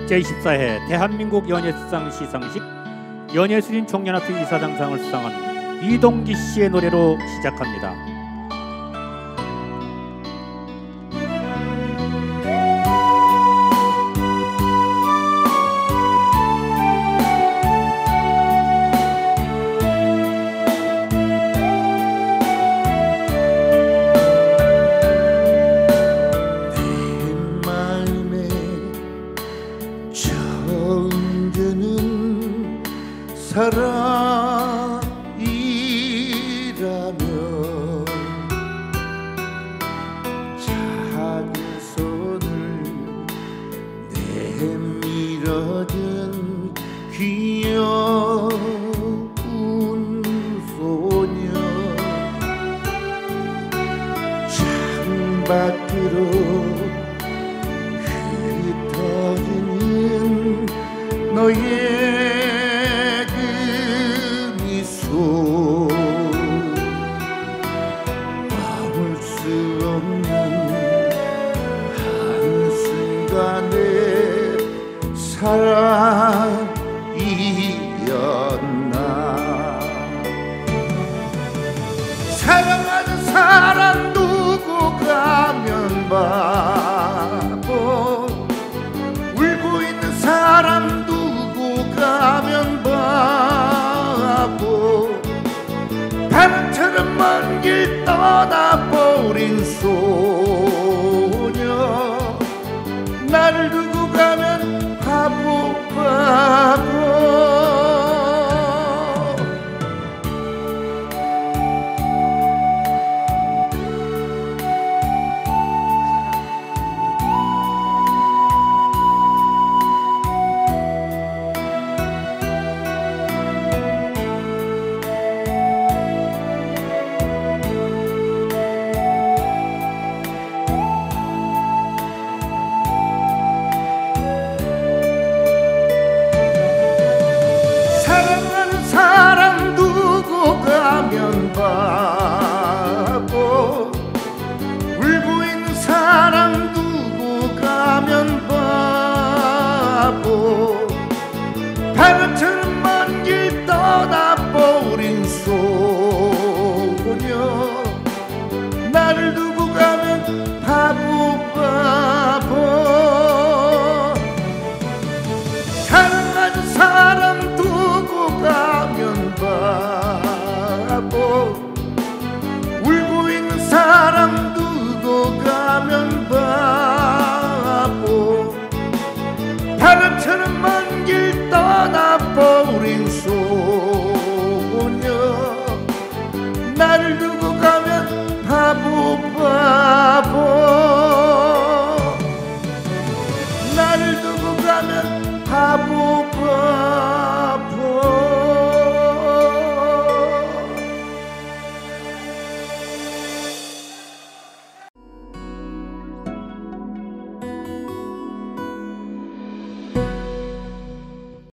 제24회 대한민국 연예수상 시상식 연예술인 총연합회 이사장상을 수상한 이동기 씨의 노래로 시작합니다. 사랑이라면 작은 손을 내밀어준 귀여운 소녀 창밖으로 흩어지는 너의 막을 수 없는 한순간의 사랑이었나. 사랑하는 사람 두고 가면 바보, 울고 있는 사람 두고 가면 바보, 바람처럼 먼 길 떠나버린 소녀, 나를 두고 가면 바보 바보. 사람 두고 가면 바보, 울고 있는 사람 두고 가면 바보, 바람처럼 먼 길 떠나버린 소녀, 나를 두고 가면 바보 바보. 사랑하는 사람 두고 가면 바보, 울고 있는 사람 두고 가면 바보, 바람처럼 먼 길 떠나버린 소녀, 나를 두고 가면 바보 바보, 나를 두고 가면 바보